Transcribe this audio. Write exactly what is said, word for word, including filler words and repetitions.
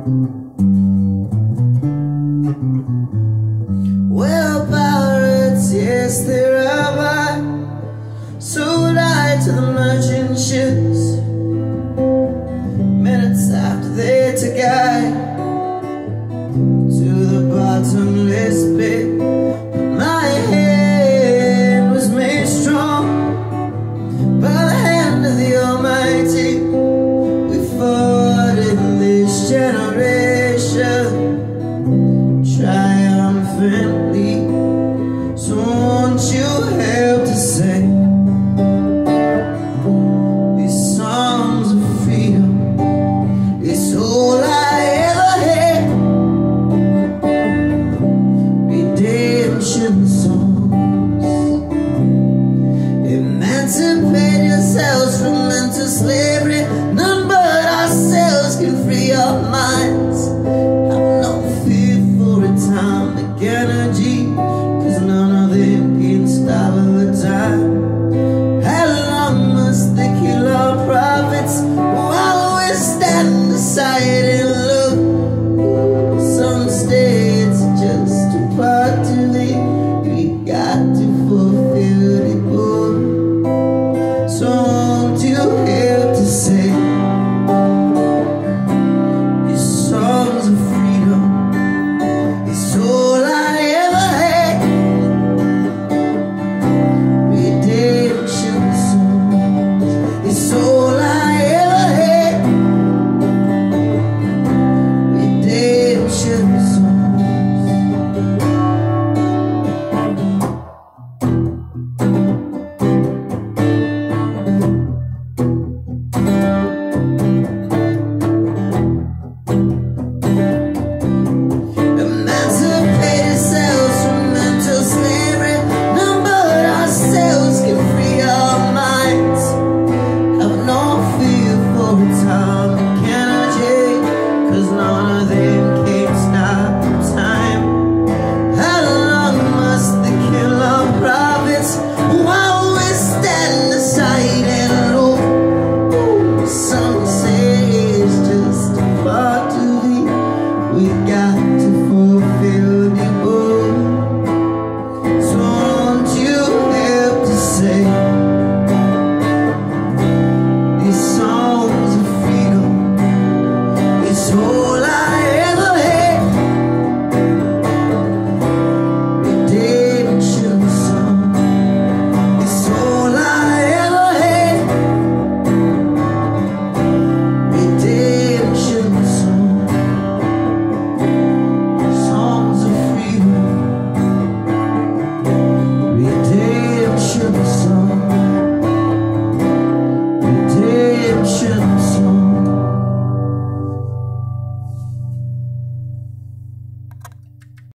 Well, pirates, yes, they rabbi, sold I to the merchant ships. Minutes after they took I to the bottomless pit. My hand was made strong by the hand of the Almighty. We fought in this generation triumphantly. So won't you help to sing these songs of freedom? It's all I ever had. Redemption songs. Emancipate yourselves from mental slavery. None but ourselves can free our minds. Have no fear for atomic energy, 'cause none of them can stop the time. How long must they kill our prophets while we stand aside and look? Some say it's just a part to live. We got to fulfill the book. So won't you help to sing these songs of freedom? It's all I ever had. Redemption songs. It's all I ever had. Redemption songs. Emancipate ourselves from mental slavery. None but ourselves can free our minds. Have no fear for atomic energy, 'cause none of them can stop time. How long must they kill our prophets while we stand aside and look? Some say it's just a part to live. We got